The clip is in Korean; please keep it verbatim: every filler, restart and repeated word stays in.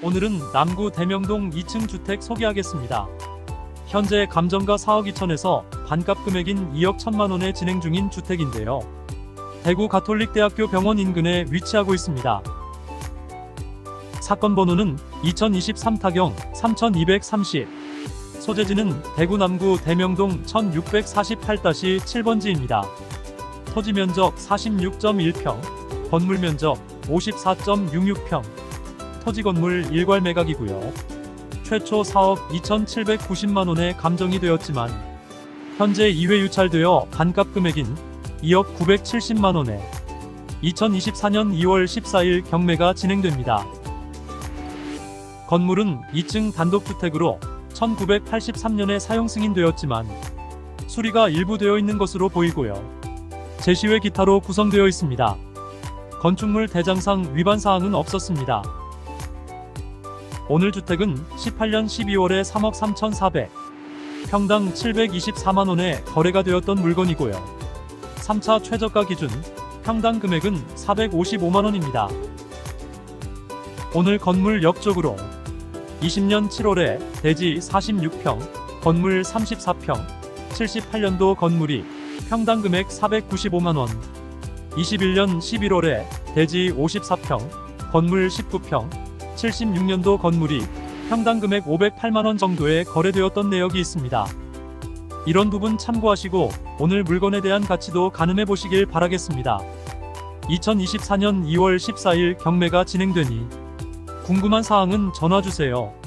오늘은 남구 대명동 이 층 주택 소개하겠습니다. 현재 감정가 사억 이천에서 반값 금액인 이억 천만원에 진행 중인 주택인데요. 대구 가톨릭대학교 병원 인근에 위치하고 있습니다. 사건 번호는 이천이십삼 타경 삼천이백삼십, 소재지는 대구 남구 대명동 천육백사십팔 칠 번지입니다. 토지 면적 사십육 점 일 평, 건물 면적 오십사 점 육육 평, 토지 건물 일괄 매각이고요. 최초 사억 이천칠백구십만원에 감정이 되었지만 현재 이 회 유찰되어 반값 금액인 이억 구백칠십만원에 이천이십사년 이월 십사일 경매가 진행됩니다. 건물은 이 층 단독주택으로 천구백팔십삼년에 사용 승인되었지만 수리가 일부 되어 있는 것으로 보이고요. 제시외 기타로 구성되어 있습니다. 건축물 대장상 위반 사항은 없었습니다. 오늘 주택은 십팔년 십이월에 삼억 삼천사백, 평당 칠백이십사만원에 거래가 되었던 물건이고요. 삼 차 최저가 기준 평당 금액은 사백오십오만원입니다. 오늘 건물 옆쪽으로 이십년 칠월에 대지 사십육 평, 건물 삼십사 평, 칠십팔년도 건물이 평당 금액 사백구십오만원, 이십일년 십일월에 대지 오십사 평, 건물 십구 평, 칠십육년도 건물이 평당 금액 오백팔만원 정도에 거래되었던 내역이 있습니다. 이런 부분 참고하시고 오늘 물건에 대한 가치도 가늠해 보시길 바라겠습니다. 이천이십사년 이월 십사일 경매가 진행되니 궁금한 사항은 전화주세요.